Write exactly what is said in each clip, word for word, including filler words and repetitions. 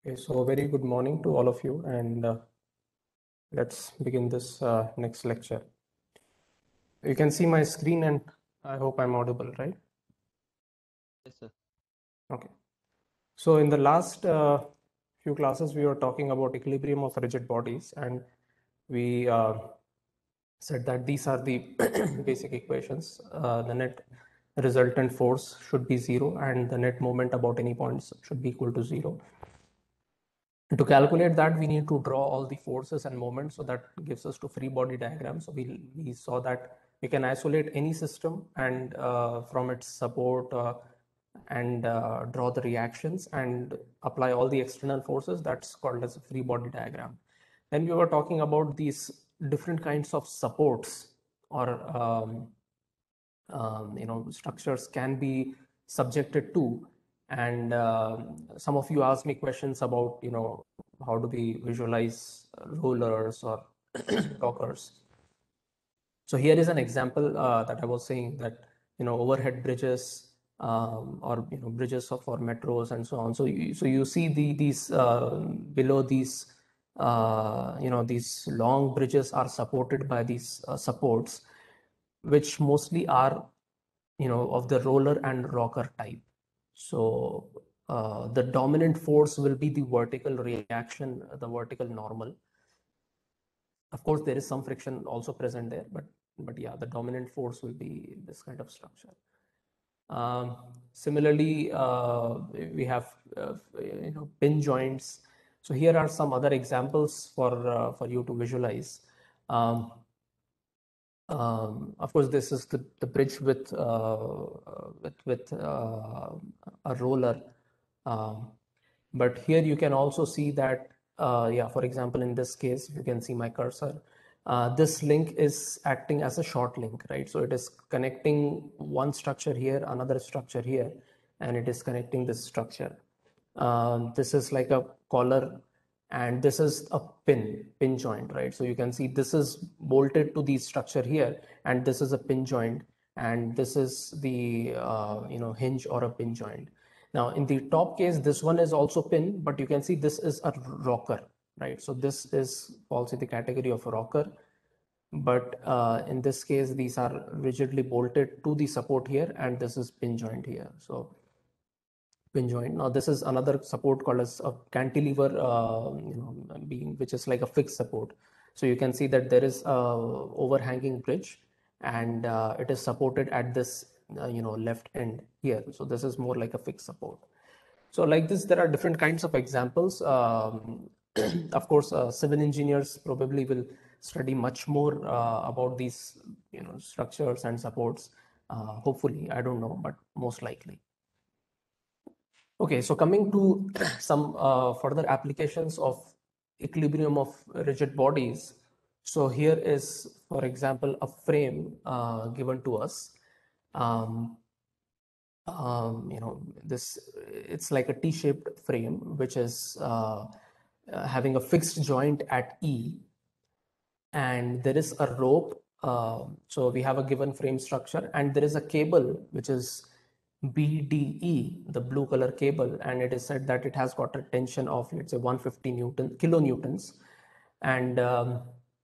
Okay, so very good morning to all of you, and uh, let's begin this uh, next lecture. You can see my screen, and I hope I'm audible, right? Yes, sir. Okay. So in the last uh, few classes, we were talking about equilibrium of rigid bodies, and we uh, said that these are the basic equations. Uh, the net resultant force should be zero, and the net moment about any points should be equal to zero. To calculate that, we need to draw all the forces and moments, so that gives us to free body diagram. So we, we saw that we can isolate any system and uh, from its support uh, and uh, draw the reactions and apply all the external forces. That's called as a free body diagram. Then we were talking about these different kinds of supports or um, um, you know structures can be subjected to, and uh, some of you asked me questions about you know how do we visualize rollers or rockers. So here is an example uh, that I was saying, that you know overhead bridges um, or you know bridges of, for metros and so on. So you, so you see the these uh, below these uh, you know these long bridges are supported by these uh, supports, which mostly are you know of the roller and rocker type. So uh, the dominant force will be the vertical reaction, the vertical normal. Of course, there is some friction also present there, but but yeah, the dominant force will be this kind of structure. Um, similarly, uh, we have uh, you know pin joints. So here are some other examples for uh, for you to visualize. Um, um, of course, this is the, the bridge with uh, with with uh, a roller, um, but here you can also see that uh, yeah, for example, in this case, you can see my cursor. Uh, this link is acting as a short link, right? So it is connecting one structure here, another structure here, and it is connecting this structure. Um, this is like a collar, and this is a pin pin joint, right? So you can see this is bolted to the structure here, and this is a pin joint, and this is the uh, you know hinge or a pin joint. Now in the top case, this one is also pin, but you can see this is a rocker, right? So this is falls in the category of a rocker, but uh, in this case, these are rigidly bolted to the support here, and this is pin joint here. So pin joint. Now this is another support called as a cantilever uh, you know beam, which is like a fixed support. So you can see that there is a overhanging bridge, and uh, it is supported at this uh, you know left end here. So this is more like a fixed support. So like this, there are different kinds of examples. Um, of course, uh, civil engineers probably will study much more uh, about these you know structures and supports. Uh, hopefully, I don't know, but most likely. Okay, so coming to some uh, further applications of equilibrium of rigid bodies. So here is, for example, a frame uh, given to us. Um, um, you know, this it's like a T-shaped frame, which is uh, uh, having a fixed joint at E, and there is a rope. Uh, so we have a given frame structure, and there is a cable which is B D E, the blue color cable, and it is said that it has got a tension of, let's say, one hundred fifty newton kilonewtons, and um,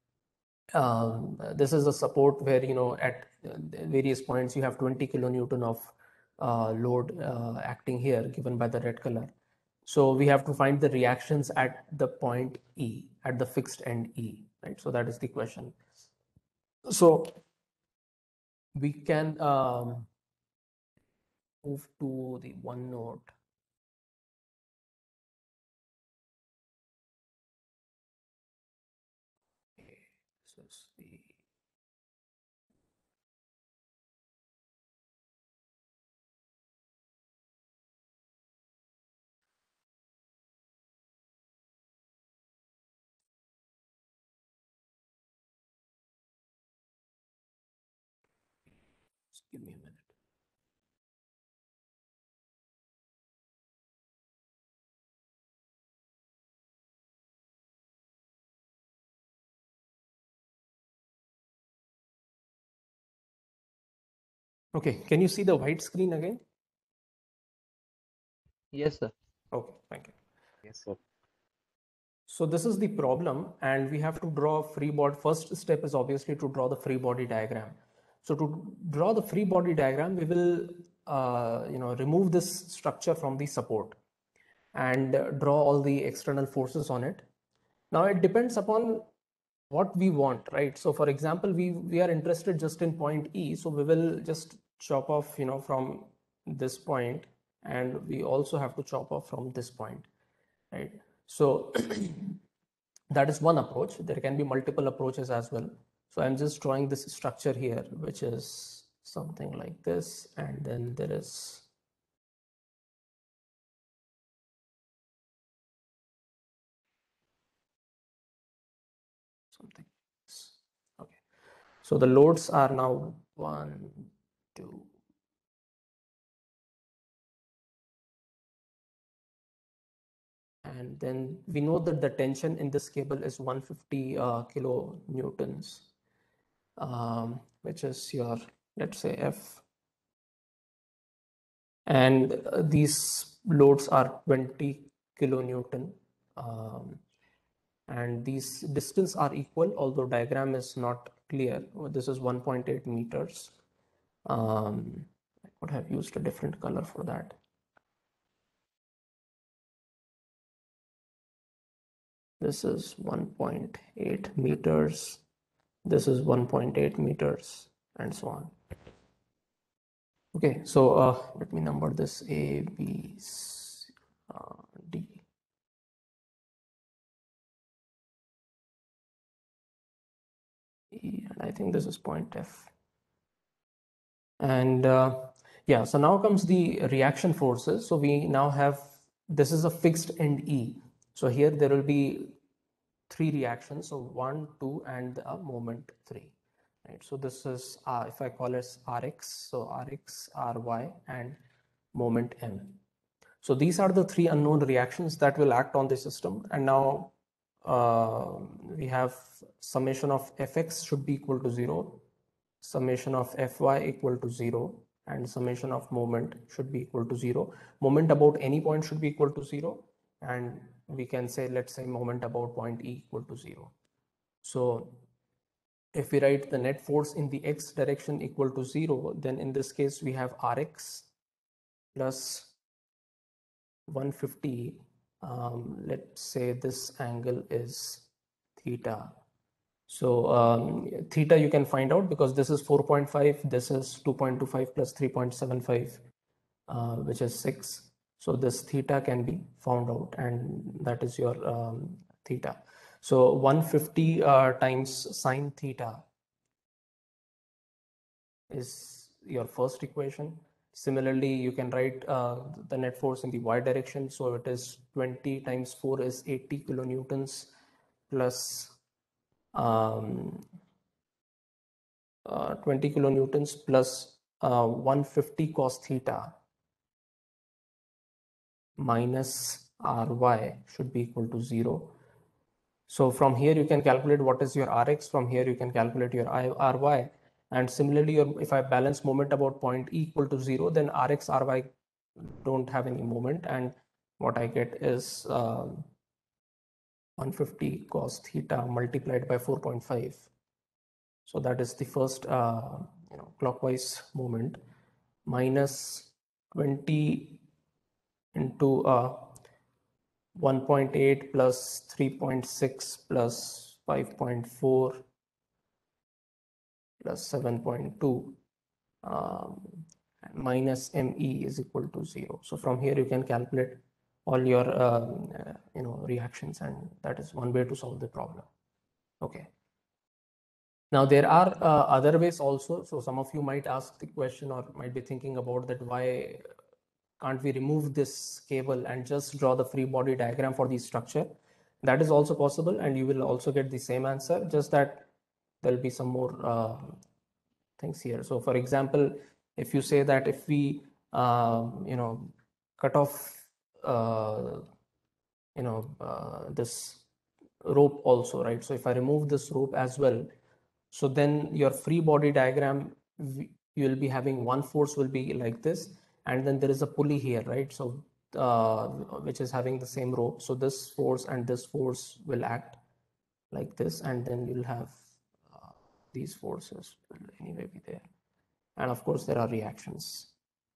um, this is a support where you know at various points you have twenty kilonewton of uh, load uh, acting here, given by the red color. So we have to find the reactions at the point E, at the fixed end E, right? So that is the question. So we can um, move to the OneNote. Okay, this is the just give me a minute. Okay, can you see the white screen again? Yes, sir. Okay, thank you. Yes, sir. So this is the problem, and we have to draw a free body. First step is obviously to draw the free body diagram. So to draw the free body diagram, we will uh, you know remove this structure from the support and uh, draw all the external forces on it. Now it depends upon what we want, right? So for example, we we are interested just in point E, so we will just chop off, you know, from this point, and we also have to chop off from this point, right? So that is one approach. There can be multiple approaches as well. So I'm just drawing this structure here, which is something like this, and then there is something. Okay. So the loads are now one, two, and then we know that the tension in this cable is one hundred fifty uh, kilo newtons, um, which is your, let's say, F. And uh, these loads are twenty kilonewton. Um, and these distance are equal, although diagram is not clear. This is one point eight meters. Um, I would have used a different color for that. This is one point eight meters. This is one point eight meters, and so on. Okay, so uh, let me number this A, B, C, uh, D. E, and I think this is point F. And uh, yeah, so now comes the reaction forces. So we now have, this is a fixed end E. So here there will be three reactions. So one, two, and a moment three. Right. So this is, uh, if I call it Rx, so Rx, Ry, and moment M. So these are the three unknown reactions that will act on the system. And now uh, we have summation of Fx should be equal to zero, summation of Fy equal to zero, and summation of moment should be equal to zero. Moment about any point should be equal to zero. And we can say, let's say moment about point E equal to zero. So if we write the net force in the x direction equal to zero, then in this case we have Rx plus one hundred fifty. Um, let's say this angle is theta. So um, theta you can find out because this is four point five, this is two point two five plus three point seven five, uh, which is six. So this theta can be found out, and that is your um, theta. So one hundred fifty uh, times sine theta is your first equation. Similarly, you can write uh, the net force in the y direction. So it is twenty times four is eighty kilonewtons plus um, uh, twenty kilonewtons plus uh, one hundred fifty cos theta minus Ry should be equal to zero. So from here you can calculate what is your Rx. From here you can calculate your Ry. And similarly, if I balance moment about point E equal to zero, then Rx, Ry don't have any moment, and what I get is um, one hundred fifty cos theta multiplied by four point five. So that is the first uh, you know, clockwise moment, minus twenty into uh, one point eight plus three point six plus five point four plus seven point two um, minus Me is equal to zero. So from here you can calculate all your um, uh, you know reactions, and that is one way to solve the problem. Okay. Now there are uh, other ways also. So some of you might ask the question or might be thinking about that, why can't we remove this cable and just draw the free body diagram for the structure? That is also possible, and you will also get the same answer, just that there'll be some more uh, things here. So for example, if you say that if we uh, you know cut off uh, you know uh, this rope also, right? So if I remove this rope as well, so then your free body diagram, you will be having one force will be like this, and then there is a pulley here, right? So uh, which is having the same rho. So this force and this force will act like this, and then you'll have uh, these forces will anyway be there. And of course, there are reactions.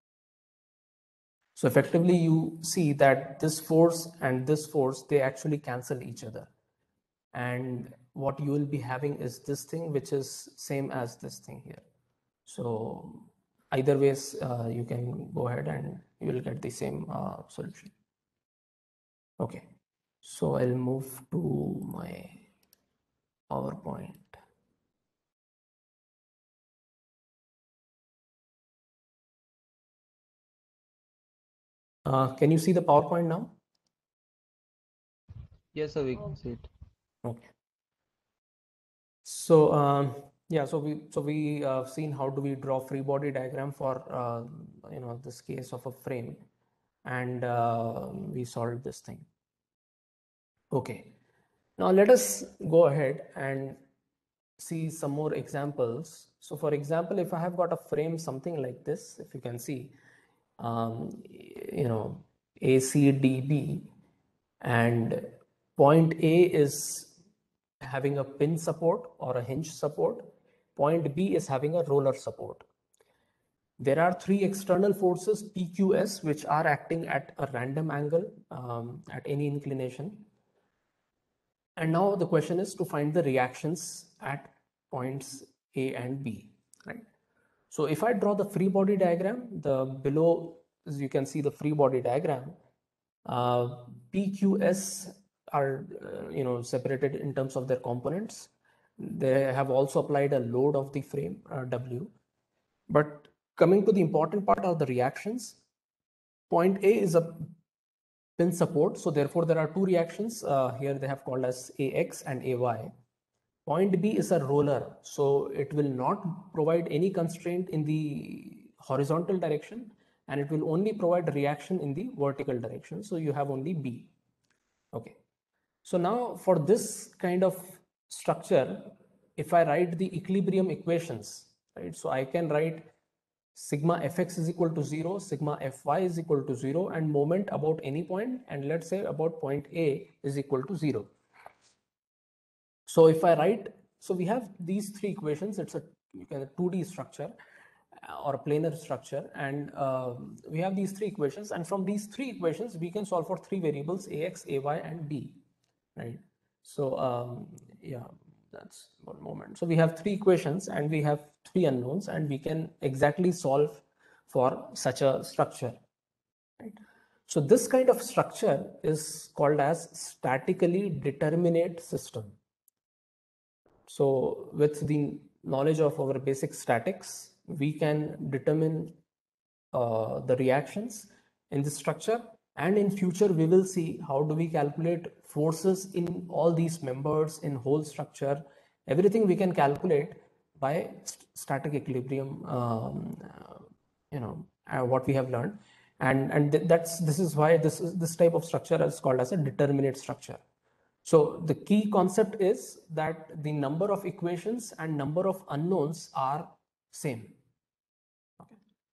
So effectively, you see that this force and this force, they actually cancel each other. And what you will be having is this thing, which is same as this thing here. So either ways, uh, you can go ahead and you will get the same uh, solution. Okay, so I'll move to my PowerPoint. Uh, can you see the PowerPoint now? Yes, sir, we can see it. Okay. So um, yeah, so we so we uh, seen how do we draw free body diagram for uh, you know this case of a frame, and uh, we solved this thing. Okay, now let us go ahead and see some more examples. So for example, if I have got a frame something like this, if you can see, um, you know, A, C, D, B, and point A is having a pin support or a hinge support. Point B is having a roller support. There are three external forces, P Q S, which are acting at a random angle um, at any inclination. And now the question is to find the reactions at points A and B, right? So if I draw the free body diagram, the below, as you can see the free body diagram, uh, P Q S are uh, you know separated in terms of their components. They have also applied a load of the frame uh, W. But coming to the important part of the reactions, point A is a pin support. So therefore, there are two reactions uh, here. They have called as A X and A Y. Point B is a roller, so it will not provide any constraint in the horizontal direction, and it will only provide reaction in the vertical direction. So you have only B. Okay. So now for this kind of structure, if I write the equilibrium equations, right? So I can write sigma fx is equal to zero, sigma fy is equal to zero, and moment about any point, and let's say about point A is equal to zero. So if I write, so we have these three equations. It's a, you can, a two D structure uh, or a planar structure, and uh, we have these three equations. And from these three equations, we can solve for three variables: ax, ay, and b, right? So um, yeah, that's one moment. So we have three equations and we have three unknowns, and we can exactly solve for such a structure, right? So this kind of structure is called as statically determinate system. So with the knowledge of our basic statics, we can determine uh, the reactions in this structure. And in future, we will see how do we calculate forces in all these members in whole structure. Everything we can calculate by st static equilibrium, um, uh, you know, uh, what we have learned. And, and th that's, this is why this, is, this type of structure is called as a determinate structure. So the key concept is that the number of equations and number of unknowns are same. Okay.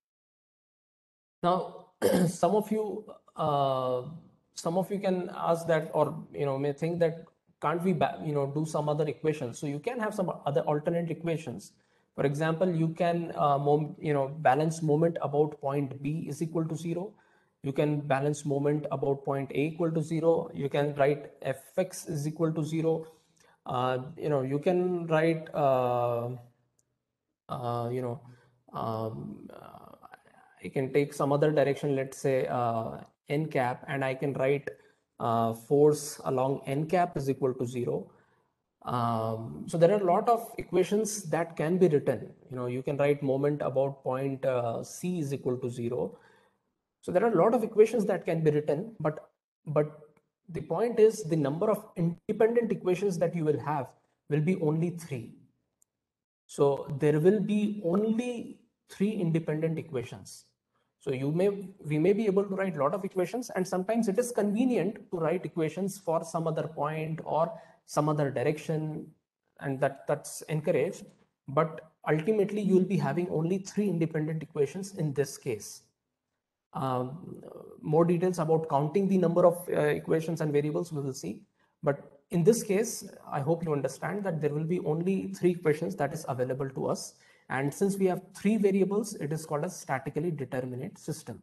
Now, some of you, uh, some of you can ask that, or you know, may think that can't we, you know, do some other equations? So you can have some other alternate equations. For example, you can, uh, mom, you know, balance moment about point B is equal to zero. You can balance moment about point A equal to zero. You can write fx is equal to zero. Uh, you know, you can write, uh, uh, you know, um, uh, I can take some other direction, let's say uh, n cap, and I can write uh, force along n cap is equal to zero. Um, so there are a lot of equations that can be written. You know, you can write moment about point uh, C is equal to zero. So there are a lot of equations that can be written, but but the point is the number of independent equations that you will have will be only three. So there will be only three independent equations. So you may, we may be able to write a lot of equations, and sometimes it is convenient to write equations for some other point or some other direction, and that that's encouraged. But ultimately, you will be having only three independent equations in this case. Um, more details about counting the number of uh, equations and variables we will see. But in this case, I hope you understand that there will be only three equations that is available to us. And since we have three variables, it is called a statically determinate system.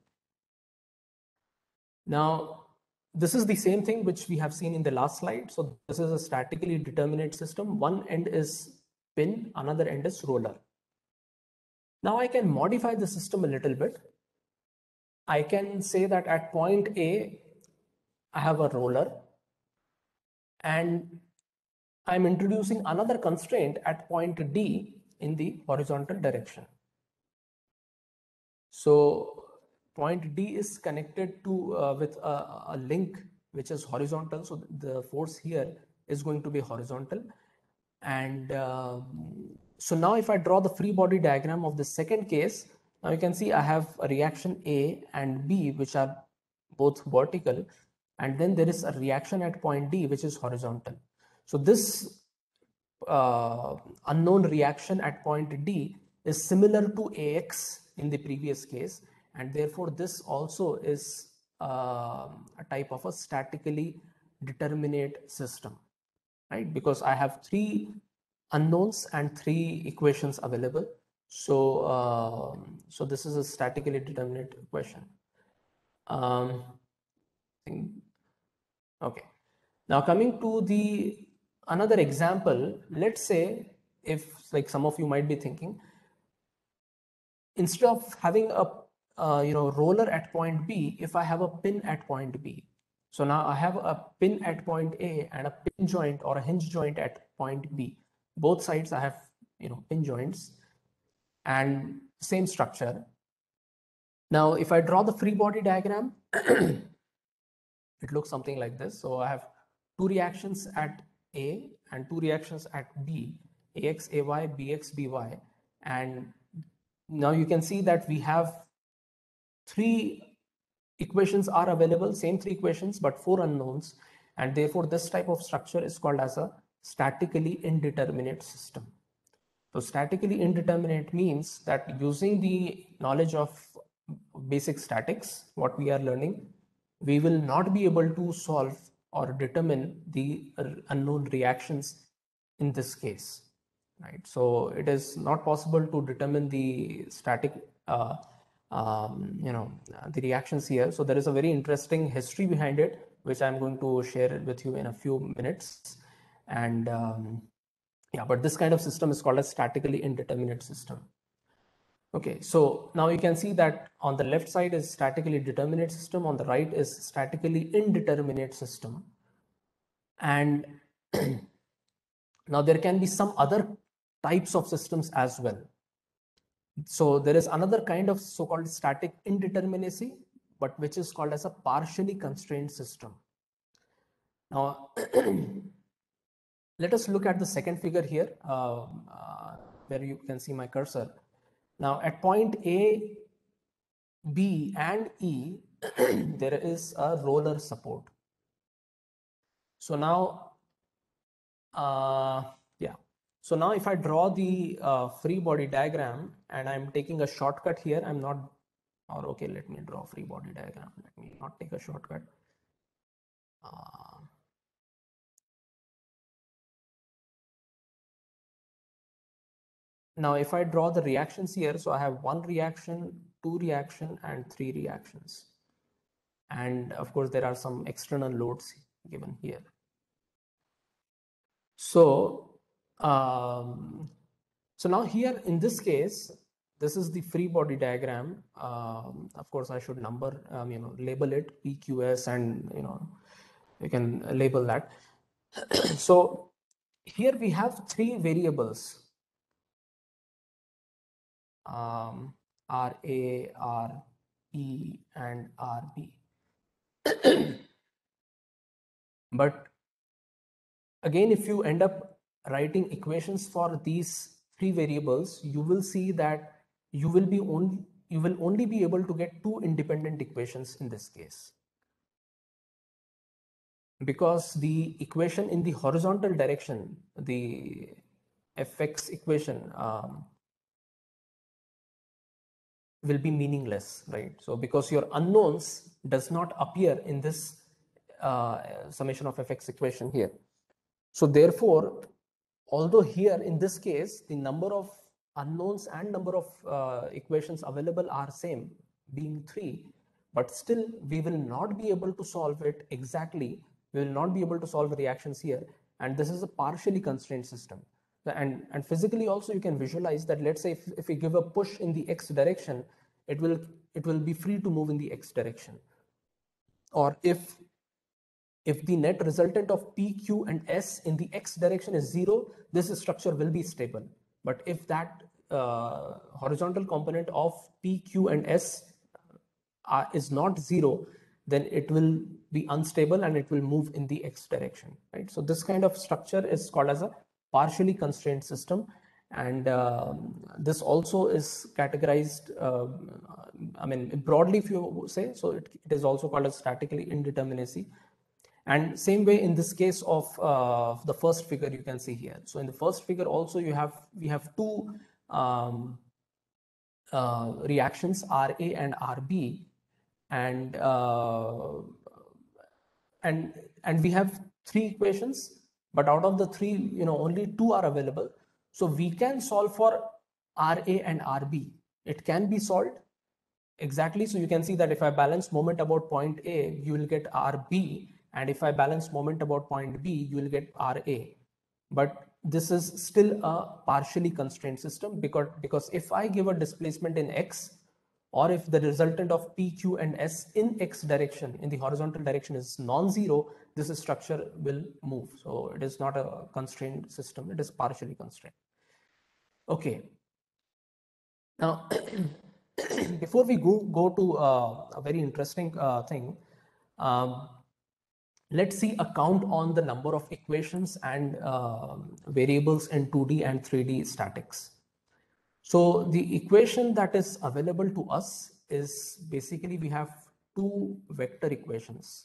Now, this is the same thing which we have seen in the last slide. So this is a statically determinate system. One end is pin, another end is roller. Now I can modify the system a little bit. I can say that at point A, I have a roller and I'm introducing another constraint at point D in the horizontal direction. So point D is connected to uh, with a, a link which is horizontal. So the force here is going to be horizontal. And uh, so now if I draw the free body diagram of the second case, now you can see I have a reaction A and B, which are both vertical. And then there is a reaction at point D, which is horizontal. So this uh, unknown reaction at point D is similar to A X in the previous case. And therefore, this also is uh, a type of a statically determinate system, right? Because I have three unknowns and three equations available. So, uh, so this is a statically determinate equation. Um, okay. Now coming to the another example, let's say if like some of you might be thinking, instead of having a uh, you know roller at point B, if I have a pin at point B. So now I have a pin at point A and a pin joint or a hinge joint at point B. Both sides I have you know pin joints and same structure. Now if I draw the free body diagram, it looks something like this. So I have two reactions at A and two reactions at B, A X A Y, B X B Y, and now you can see that we have three equations are available, same three equations, but four unknowns. And therefore, this type of structure is called as a statically indeterminate system. So statically indeterminate means that using the knowledge of basic statics, what we are learning, we will not be able to solve or determine the unknown reactions in this case, right? So it is not possible to determine the static uh, um, you know the reactions here. So there is a very interesting history behind it, which I'm going to share with you in a few minutes. And um, yeah, but this kind of system is called a statically indeterminate system. Okay, so now you can see that on the left side is statically determinate system, on the right is statically indeterminate system. And now there can be some other types of systems as well. So there is another kind of so-called static indeterminacy, but which is called as a partially constrained system. Now, let us look at the second figure here, uh, uh, where you can see my cursor. Now at point A, B and E, there is a roller support. So now, uh, yeah. So now if I draw the uh, free body diagram and I'm taking a shortcut here, I'm not, or okay, let me draw free body diagram. Let me not take a shortcut. Uh, now if I draw the reactions here, so I have one reaction, two reaction and three reactions. And of course, there are some external loads given here. So, um, so now here in this case, this is the free body diagram. Um, of course, I should number, um, you know, label it P Q S, and you know, you can label that. So here we have three variables, um, R A, R E, and R B. But again, if you end up writing equations for these three variables, you will see that you will be only you will only be able to get two independent equations in this case, because the equation in the horizontal direction, the F X equation, um, will be meaningless, right? So because your unknowns does not appear in this uh, summation of fx equation here. So therefore, although here in this case, the number of unknowns and number of uh, equations available are same, being three, but still we will not be able to solve it exactly. We will not be able to solve reactions here. And this is a partially constrained system. And, and physically also you can visualize that, let's say if, if we give a push in the x direction, it will, it will be free to move in the x direction. Or if if the net resultant of P, Q, and S in the x direction is zero, this structure will be stable. But if that uh, horizontal component of P, Q, and S uh, is not zero, then it will be unstable and it will move in the x direction, right? So this kind of structure is called as a partially constrained system. And uh, this also is categorized, uh, I mean, broadly, if you say, so it, it is also called as statically indeterminacy. And same way in this case of uh, the first figure you can see here. So in the first figure also you have, we have two um, uh, reactions, R A and R B, and uh, and and we have three equations, but out of the three, you know, only two are available. So we can solve for R A and R B. It can be solved exactly. So you can see that if I balance moment about point A, you will get R B. And if I balance moment about point B, you will get R A. But this is still a partially constrained system, because, because if I give a displacement in X, or if the resultant of P, Q, and S in X direction, in the horizontal direction, is non-zero, this structure will move. So it is not a constrained system, it is partially constrained. Okay. Now, before we go, go to uh, a very interesting uh, thing, um, let's see a count on the number of equations and uh, variables in two D and three D statics. So the equation that is available to us is basically, we have two vector equations.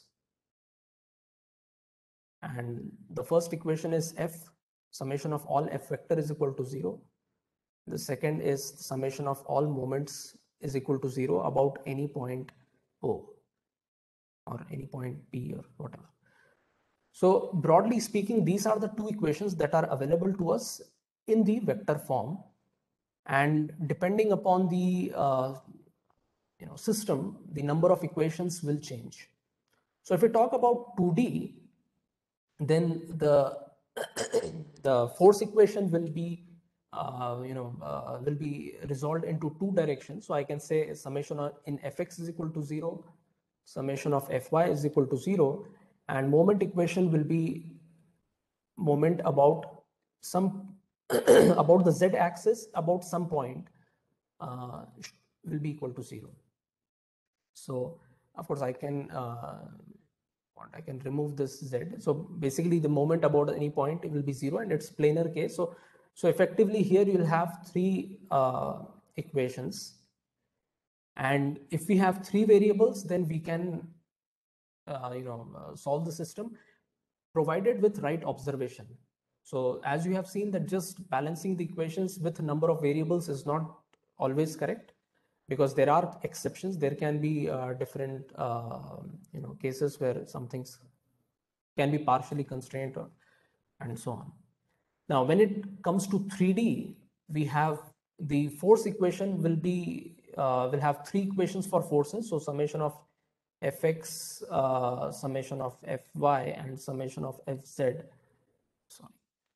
And the first equation is f, summation of all f vector is equal to zero. The second is summation of all moments is equal to zero about any point O or any point P or whatever. So broadly speaking, these are the two equations that are available to us in the vector form. And depending upon the uh, you know, system, the number of equations will change. So if we talk about two D, then the, the force equation will be Uh, you know, uh, will be resolved into two directions. So I can say summation in fx is equal to zero, summation of fy is equal to zero, and moment equation will be moment about some about the z axis about some point uh, will be equal to zero. So of course I can uh, I can remove this z. So basically the moment about any point, it will be zero, and it's planar case. So So effectively here you will have three uh, equations, and if we have three variables, then we can uh, you know uh, solve the system provided with right observation. So as you have seen that just balancing the equations with number of variables is not always correct, because there are exceptions. There can be uh, different uh, you know cases where some things can be partially constrained, or, and so on. Now, when it comes to three D, we have the force equation will be uh, will have three equations for forces. So summation of fx, uh, summation of fy, and summation of fz. Sorry,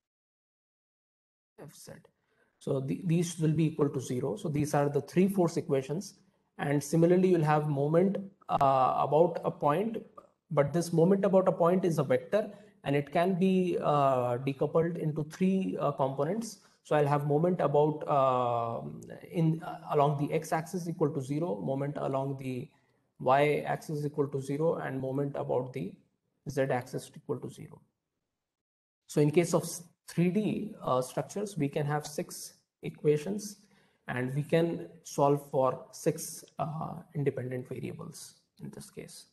fz. So the, these will be equal to zero. So these are the three force equations. And similarly, you'll have moment uh, about a point, but this moment about a point is a vector, and it can be uh, decoupled into three uh, components. So I'll have moment about uh, in uh, along the x-axis equal to zero, moment along the y-axis equal to zero, and moment about the z-axis equal to zero. So in case of three D uh, structures, we can have six equations, and we can solve for six uh, independent variables in this case.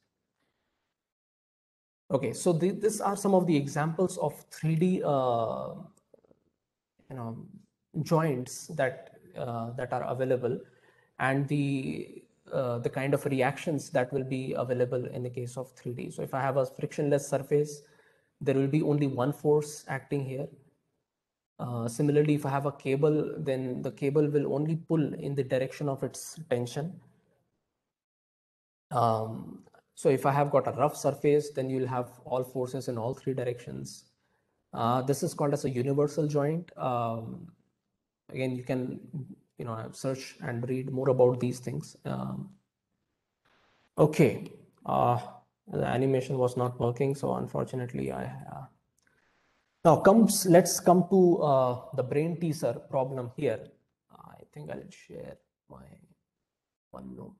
Okay, so the, these are some of the examples of three D uh, you know, joints that uh, that are available. and the uh, the kind of reactions that will be available in the case of three D. So if I have a frictionless surface, there will be only one force acting here. Uh, similarly, if I have a cable, then the cable will only pull in the direction of its tension. Um, so if I have got a rough surface, then you'll have all forces in all three directions. Uh, this is called as a universal joint. Um, again, you can you know search and read more about these things. Um, okay, uh, the animation was not working, so unfortunately I. Uh, now comes let's come to uh, the brain teaser problem here. I think I'll share my OneNote.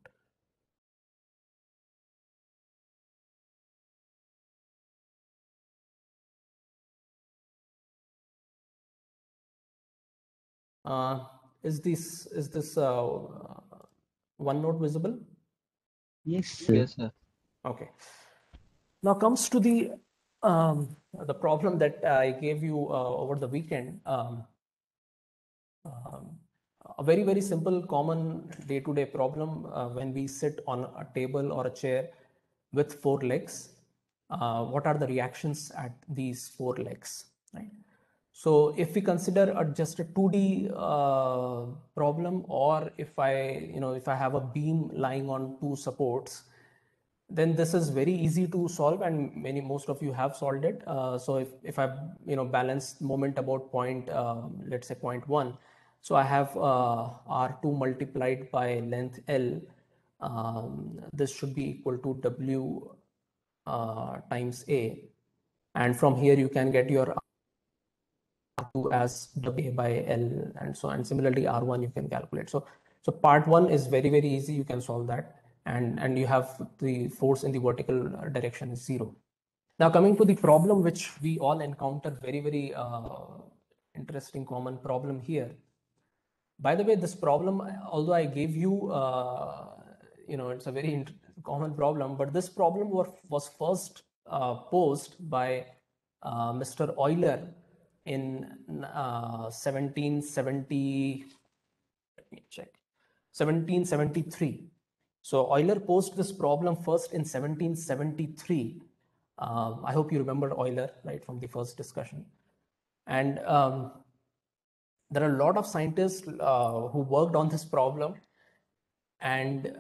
Uh, is this is this uh, OneNote visible? Yes, sir. Yes, sir. Okay. Now comes to the um, the problem that I gave you uh, over the weekend. Um, um, a very very simple, common day-to-day problem uh, when we sit on a table or a chair with four legs. Uh, what are the reactions at these four legs? Right. So if we consider a, just a two D uh, problem, or if I, you know, if I have a beam lying on two supports, then this is very easy to solve, and many most of you have solved it. Uh, so if, if I, you know, balance moment about point, um, let's say point one, so I have uh, R two multiplied by length L. Um, this should be equal to W uh, times A, and from here you can get your R two as W by L, and so on. Similarly, R one you can calculate. So, so part one is very, very easy. You can solve that, and, and you have the force in the vertical direction is zero. Now coming to the problem which we all encounter, very, very uh, interesting common problem here. By the way, this problem, although I gave you, uh, you know, it's a very common problem, but this problem was, was first uh, posed by uh, Mister Euler in uh, seventeen seventy, let me check, seventeen seventy-three. So Euler posed this problem first in seventeen seventy-three. Uh, I hope you remember Euler, right, from the first discussion. And um, there are a lot of scientists uh, who worked on this problem, and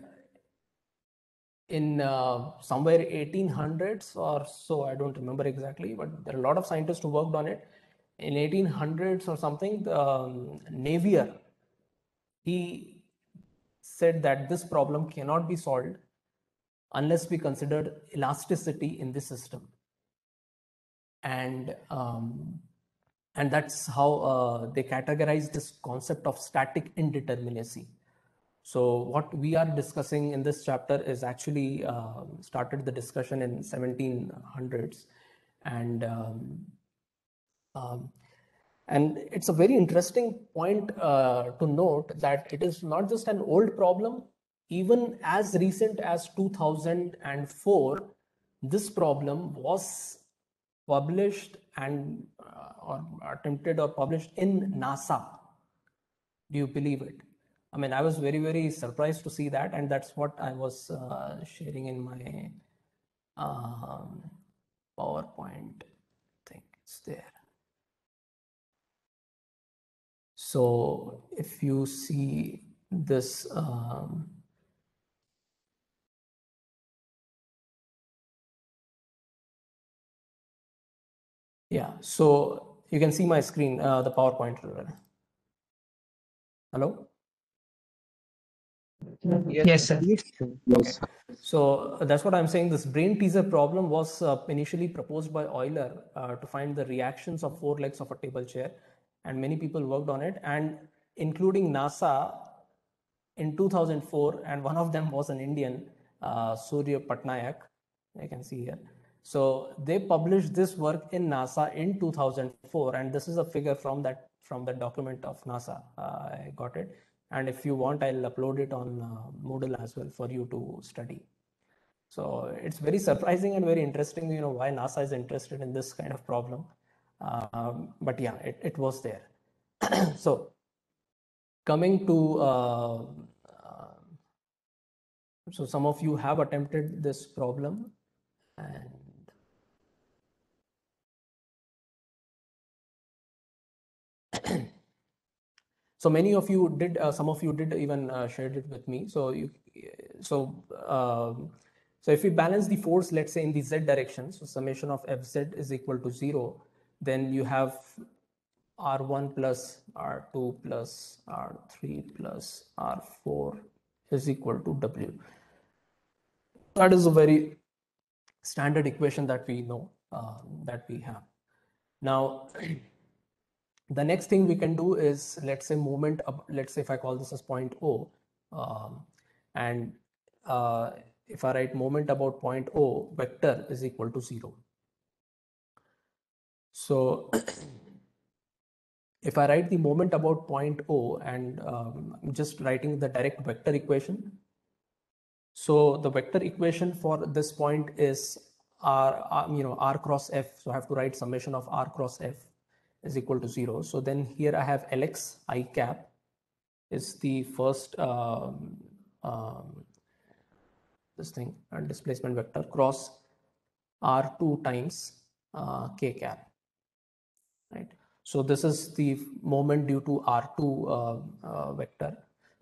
in uh, somewhere eighteen hundreds or so, I don't remember exactly, but there are a lot of scientists who worked on it. In eighteen hundreds or something, um, Navier, he said that this problem cannot be solved unless we consider elasticity in the system. And um, and that's how uh, they categorize this concept of static indeterminacy. So what we are discussing in this chapter is actually uh, started the discussion in seventeen hundreds, and um, um, and it's a very interesting point uh, to note that it is not just an old problem. Even as recent as two thousand four, this problem was published and uh, or attempted or published in NASA. Do you believe it? I mean, I was very, very surprised to see that, and that's what I was uh, sharing in my um, PowerPoint. I think it's there. So if you see this, um, yeah, so you can see my screen, uh, the PowerPoint. Hello? Yes, Yes, sir. sir. Yes, sir. Okay. So uh, that's what I'm saying. This brain teaser problem was uh, initially proposed by Euler uh, to find the reactions of four legs of a table chair, and many people worked on it, and including NASA in two thousand four, and one of them was an Indian, uh, Surya Patnaik. I can see here. So they published this work in NASA in two thousand four, and this is a figure from that from the document of NASA. Uh, I got it, and if you want, I'll upload it on uh, Moodle as well for you to study. So it's very surprising and very interesting, you know, why NASA is interested in this kind of problem. Um, but yeah, it, it was there. So coming to uh, uh, So some of you have attempted this problem, and so many of you did, uh, some of you did even uh, shared it with me. So you, so, um, so if we balance the force, let's say in the Z direction, so summation of Fz is equal to zero, then you have R one plus R two plus R three plus R four is equal to W. That is a very standard equation that we know, uh, that we have. Now, the next thing we can do is, let's say moment, of, let's say if I call this as point O, um, and uh, if I write moment about point O, vector is equal to zero. So if I write the moment about point O, and um, I'm just writing the direct vector equation. So the vector equation for this point is R, um, you know, R cross F. So I have to write summation of R cross F is equal to zero. So then here I have Lx I cap is the first um, um, this thing, and displacement vector cross R two times uh, k cap, right? So this is the moment due to R two uh, uh, vector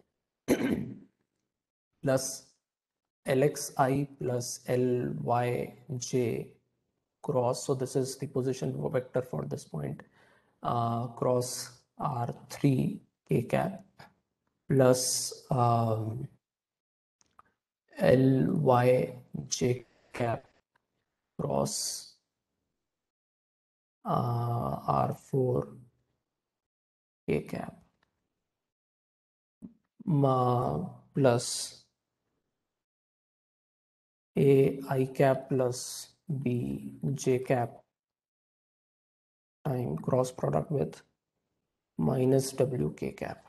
plus Lxi plus Lyj cross. So this is the position vector for this point, uh, cross R three k cap plus um, Lyj cap cross uh, R four k cap uh, plus A I cap plus B J cap time cross product with minus W K cap.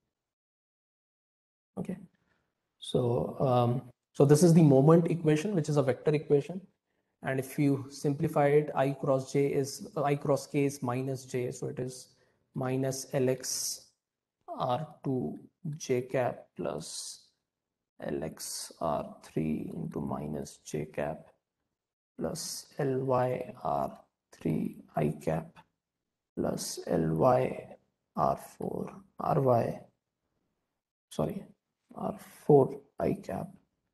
Okay. So, um, so this is the moment equation, which is a vector equation. And if you simplify it, I cross J is, I cross K is minus J. So it is minus Lx R two J cap plus Lx R three into minus J cap plus Ly R three I cap plus Ly R four Ry, sorry, R four I cap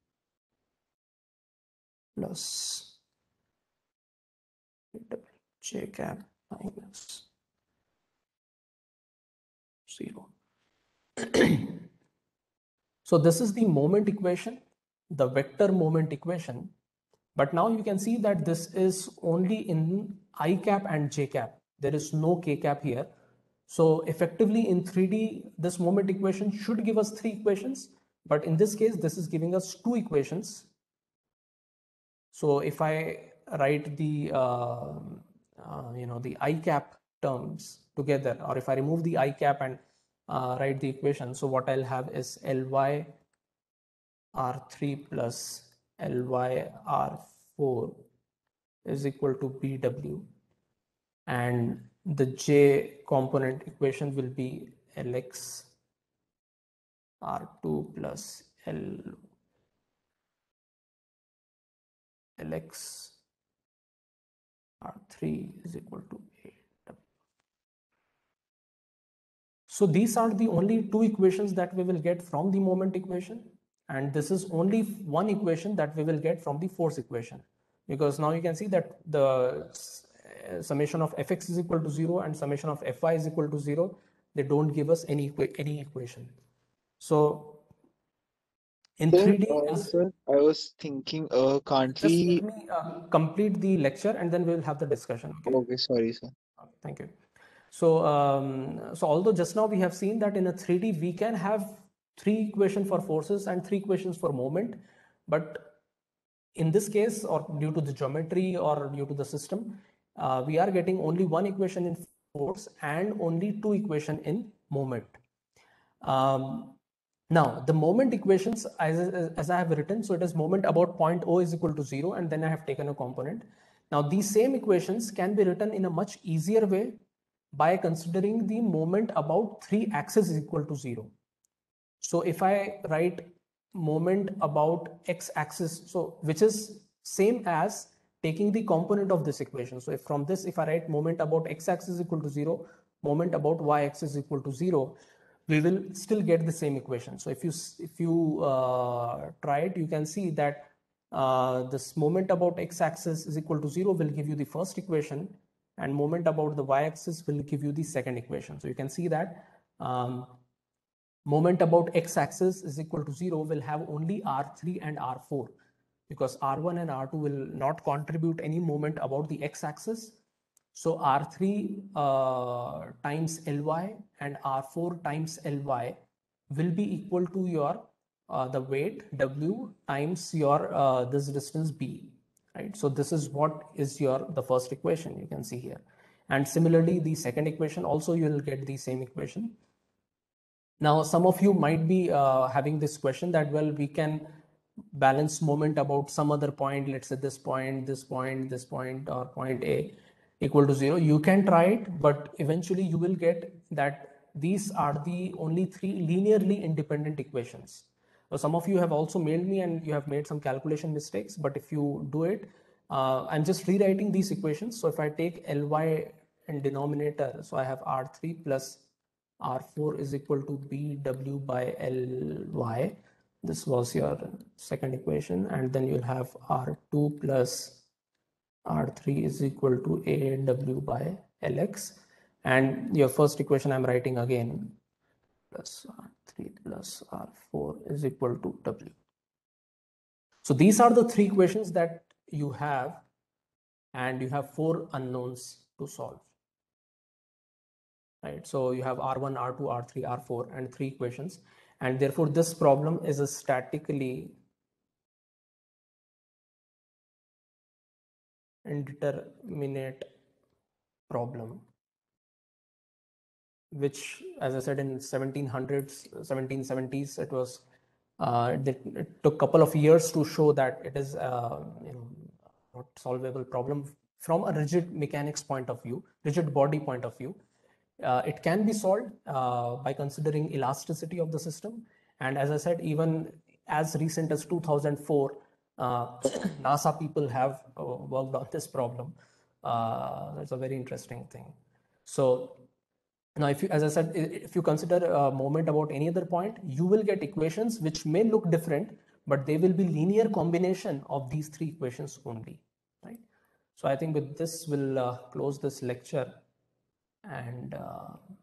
plus J cap minus zero. So this is the moment equation, the vector moment equation. But now you can see that this is only in I cap and J cap. There is no K cap here. So effectively in three D, this moment equation should give us three equations. But in this case, this is giving us two equations. So if I write the, uh, uh, you know, the I cap terms together, or if I remove the I cap and uh, write the equation, so what I'll have is Ly R three plus Ly R four is equal to B W, and the J component equation will be Lx R two plus L Lx R three is equal to A W. So these are the only two equations that we will get from the moment equation, and this is only one equation that we will get from the force equation, because now you can see that the summation of Fx is equal to zero and summation of Fy is equal to zero. They don't give us any any equation. So in Sir, three D, uh, as, sir, I was thinking, uh, can't just we? let me uh, complete the lecture and then we'll have the discussion. Okay. Okay, sorry, sir. Okay, thank you. So, um, so although just now we have seen that in a three D we can have three equations for forces and three equations for moment, but in this case, or due to the geometry or due to the system, uh, we are getting only one equation in force and only two equation in moment. Um, now the moment equations, as, as I have written, so it is moment about point O is equal to zero, and then I have taken a component. Now these same equations can be written in a much easier way by considering the moment about three axis is equal to zero. So if I write moment about x-axis, so which is same as taking the component of this equation. So if from this, if I write moment about x-axis equal to zero, moment about y-axis equal to zero, we will still get the same equation. So if you if you uh, try it, you can see that uh, this moment about x-axis is equal to zero will give you the first equation, and moment about the y-axis will give you the second equation. So you can see that um, moment about x-axis is equal to zero will have only R three and R four, because R one and R two will not contribute any moment about the x-axis. So R three uh, times Ly and R four times Ly will be equal to your uh, the weight W times your uh, this distance B, right? So this is what is your the first equation you can see here. And similarly, the second equation also you will get the same equation. Now, some of you might be uh, having this question that, well, we can balance moment about some other point, let's say this point, this point, this point, or point A equal to zero. You can try it, but eventually you will get that these are the only three linearly independent equations. So some of you have also mailed me and you have made some calculation mistakes, but if you do it, uh, I'm just rewriting these equations. So if I take Ly in denominator, so I have R three plus R four is equal to B W by Ly. This was your second equation. And then you'll have R two plus R three is equal to A W by Lx. And your first equation I'm writing again, plus R three plus R four is equal to W. So these are the three equations that you have, and you have four unknowns to solve. Right, so you have R one, R two, R three, R four, and three equations, and therefore this problem is a statically indeterminate problem, which, as I said, in seventeen hundreds, seventeen seventies, it was uh, it, it took a couple of years to show that it is uh, you know not solvable problem from a rigid mechanics point of view, rigid body point of view. Uh, it can be solved uh, by considering elasticity of the system. And as I said, even as recent as two thousand four, uh, NASA people have uh, worked on this problem. Uh, that's a very interesting thing. So now, if you, as I said, if you consider a moment about any other point, you will get equations which may look different, but they will be linear combination of these three equations only, right? So I think with this, we'll uh, close this lecture. And uh,